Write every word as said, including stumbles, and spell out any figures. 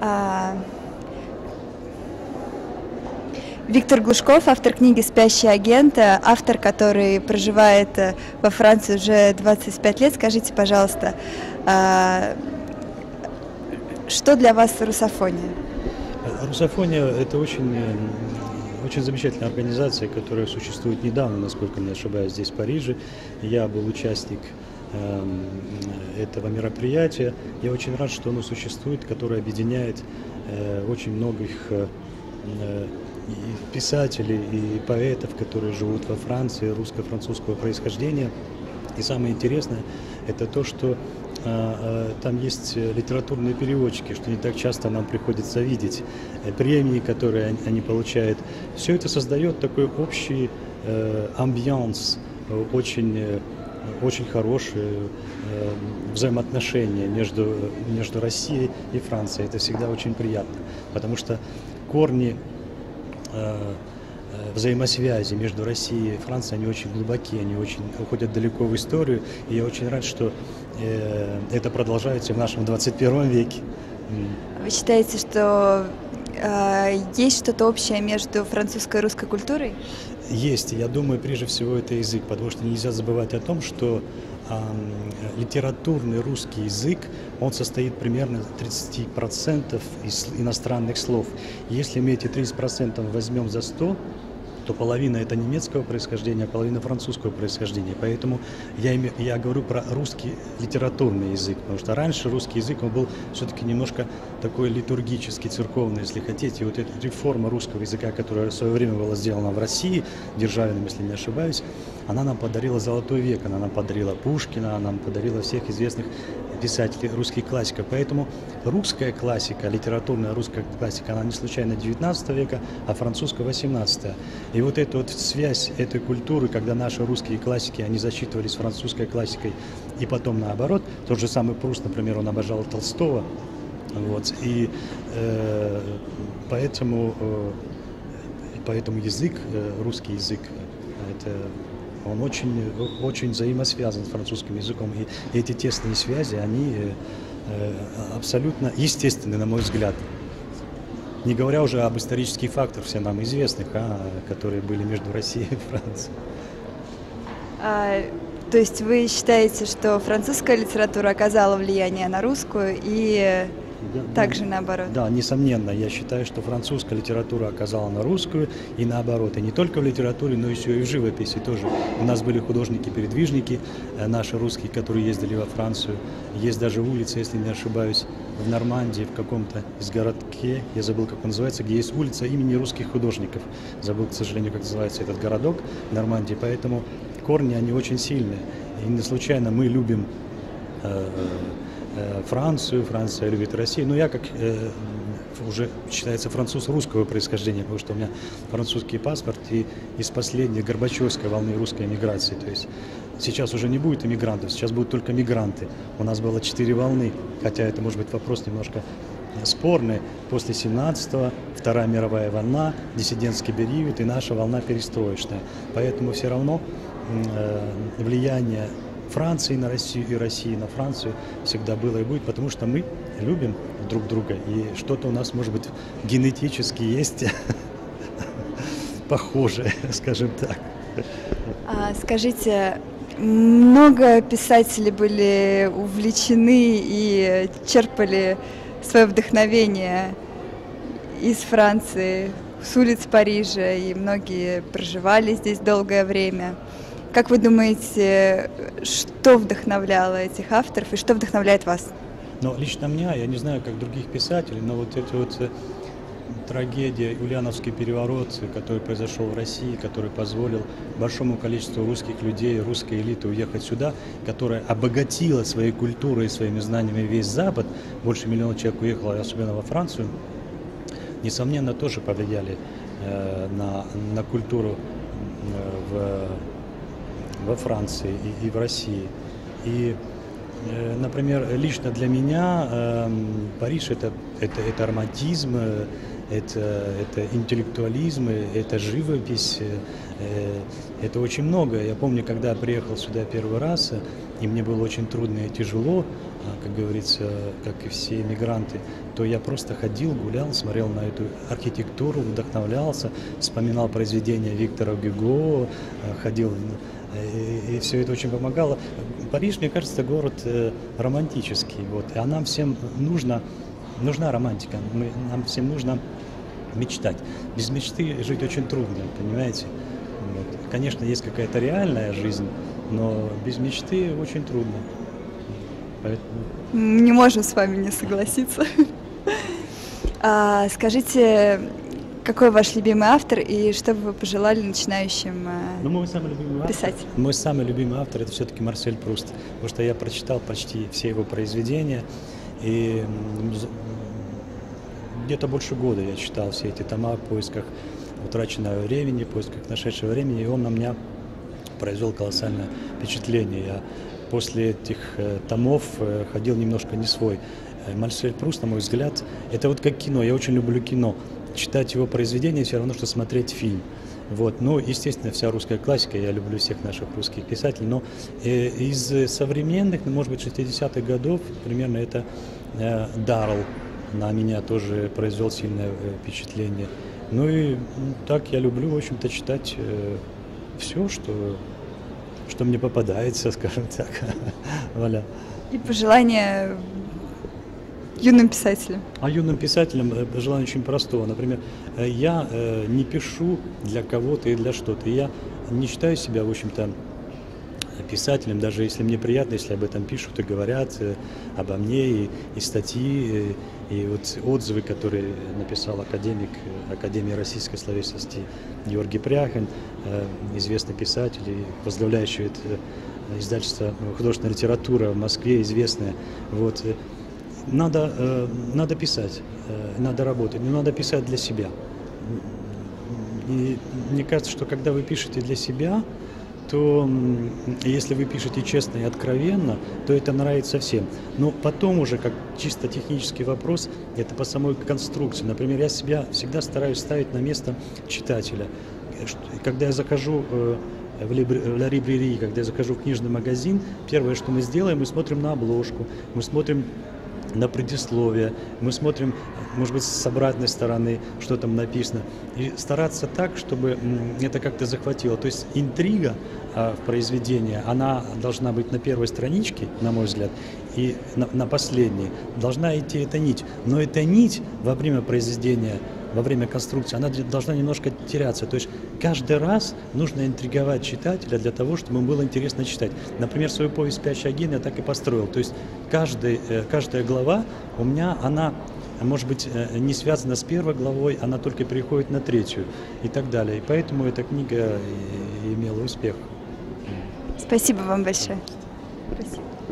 А, Виктор Глушков, автор книги «Спящий агент», автор, который проживает во Франции уже двадцать пять лет. Скажите, пожалуйста, а, что для вас русофония? Русофония – это очень, очень замечательная организация, которая существует недавно, насколько не ошибаюсь, здесь, в Париже. Я был участник э, этого мероприятия. Я очень рад, что оно существует, которое объединяет э, очень многих э, и писателей, и поэтов, которые живут во Франции, русско-французского происхождения. И самое интересное – это то, что э, там есть литературные переводчики, что не так часто нам приходится видеть, э, премии, которые они, они получают. Все это создает такой общий э, амбианс, э, очень, э, очень хорошие э, взаимоотношения между, между Россией и Францией. Это всегда очень приятно, потому что корни взаимосвязи между Россией и Францией, они очень глубокие, они очень уходят далеко в историю, и я очень рад, что э, это продолжается в нашем двадцать первом веке. Вы считаете, что э, есть что-то общее между французской и русской культурой? Есть, я думаю, прежде всего это язык, потому что нельзя забывать о том, что э, литературный русский язык, он состоит примерно тридцать процентов из иностранных слов. Если мы эти тридцать процентов возьмем за сто, то половина это немецкого происхождения, а половина французского происхождения. Поэтому я, име, я говорю про русский литературный язык, потому что раньше русский язык он был все-таки немножко такой литургический, церковный, если хотите. И вот эта реформа русского языка, которая в свое время была сделана в России, Державиным, если не ошибаюсь, она нам подарила золотой век, она нам подарила Пушкина, она нам подарила всех известных писателей, русских классиков. Поэтому русская классика, литературная русская классика, она не случайно девятнадцатого века, а французская восемнадцатого. И вот эта вот связь этой культуры, когда наши русские классики, они засчитывались французской классикой, и потом наоборот, тот же самый Пруст, например, он обожал Толстого, вот, и э, поэтому, э, поэтому язык, э, русский язык, это... Он очень, очень взаимосвязан с французским языком, и эти тесные связи, они э, абсолютно естественны, на мой взгляд. Не говоря уже об исторических факторах, все нам известных, а, которые были между Россией и Францией. А, то есть вы считаете, что французская литература оказала влияние на русскую и... Да, также да, наоборот. Да, несомненно, я считаю, что французская литература оказала на русскую и наоборот. И не только в литературе, но еще и в живописи тоже. У нас были художники-передвижники, наши русские, которые ездили во Францию. Есть даже улица, если не ошибаюсь, в Нормандии, в каком-то из городке, я забыл, как он называется, где есть улица имени русских художников. Забыл, к сожалению, как называется этот городок в Нормандии. Поэтому корни, они очень сильные. И не случайно мы любим э, Францию, Франция любит Россию. Но я, как э, уже считается француз русского происхождения, потому что у меня французский паспорт и из последней горбачевской волны русской эмиграции. То есть сейчас уже не будет эмигрантов, сейчас будут только мигранты. У нас было четыре волны, хотя это может быть вопрос немножко спорный. После семнадцатого, Вторая мировая волна, диссидентский период и наша волна перестроечная. Поэтому все равно э, влияние Франции на Россию и России на Францию всегда было и будет, потому что мы любим друг друга, и что-то у нас, может быть, генетически есть похожее, скажем так. А, скажите, много писателей были увлечены и черпали свое вдохновение из Франции, с улиц Парижа, и многие проживали здесь долгое время. Как вы думаете, что вдохновляло этих авторов и что вдохновляет вас? Ну, лично меня, я не знаю, как других писателей, но вот эта вот трагедия, Ульяновский переворот, который произошел в России, который позволил большому количеству русских людей, русской элиты уехать сюда, которая обогатила своей культурой и своими знаниями весь Запад, больше миллиона человек уехало, особенно во Францию, несомненно, тоже повлияли э, на, на культуру э, в во Франции и, и в России. И, э, например, лично для меня э, Париж это, это, это романтизм, это, это интеллектуализм, это живопись, э, это очень много. Я помню, когда я приехал сюда первый раз, и мне было очень трудно и тяжело, как говорится, как и все иммигранты, то я просто ходил, гулял, смотрел на эту архитектуру, вдохновлялся, вспоминал произведения Виктора Гюго, ходил, и, и все это очень помогало. Париж, мне кажется, город романтический, вот, а нам всем нужно, нужна романтика, мы, нам всем нужно мечтать. Без мечты жить очень трудно, понимаете? Вот. Конечно, есть какая-то реальная жизнь, но без мечты очень трудно. Поэтому... Не можем с вами не согласиться. А, скажите, какой ваш любимый автор и что бы вы пожелали начинающим ну, мой самый любимый писать? Автор, мой самый любимый автор — это все-таки Марсель Пруст, потому что я прочитал почти все его произведения, и где-то больше года я читал все эти тома в поисках утраченного времени, в поисках нашедшего времени, и он на меня произвел колоссальное впечатление. Я после этих э, томов э, ходил немножко не свой. Э, Марсель Пруст, на мой взгляд, это вот как кино. Я очень люблю кино. Читать его произведения все равно, что смотреть фильм. Вот. Ну, естественно, вся русская классика, я люблю всех наших русских писателей, но э, из современных, ну, может быть, шестидесятых годов, примерно это э, Даррелл на меня тоже произвел сильное э, впечатление. Ну и так я люблю, в общем-то, читать э, все, что, что мне попадается, скажем так. Валя. И пожелания юным писателям? А юным писателям желание очень простого. Например, я э, не пишу для кого-то и для что-то. Я не считаю себя, в общем-то, писателем, даже если мне приятно, если об этом пишут и говорят э, обо мне, и, и статьи, и, и вот отзывы, которые написал академик Академии российской словесности Георгий Пряхин, э, известный писатель, и возглавляющий это издательство «Художественная литература» в Москве, известное. Вот. Надо, э, надо писать, э, надо работать, но надо писать для себя. И мне кажется, что когда вы пишете для себя, то если вы пишете честно и откровенно, то это нравится всем. Но потом уже, как чисто технический вопрос, это по самой конструкции. Например, я себя всегда стараюсь ставить на место читателя. Когда я захожу в Ля Либрери, когда я захожу в книжный магазин, первое, что мы сделаем, мы смотрим на обложку, мы смотрим на предисловие, мы смотрим, может быть, с обратной стороны, что там написано, и стараться так, чтобы это как-то захватило. То есть интрига а, в произведении, она должна быть на первой страничке, на мой взгляд, и на, на последней должна идти эта нить. Но эта нить во время произведения, во время конструкции, она должна немножко теряться. То есть каждый раз нужно интриговать читателя для того, чтобы ему было интересно читать. Например, свою повесть «Спящий агент» я так и построил. То есть каждый, каждая глава у меня, она, может быть, не связана с первой главой, она только переходит на третью и так далее. И поэтому эта книга имела успех. Спасибо вам большое. Спасибо.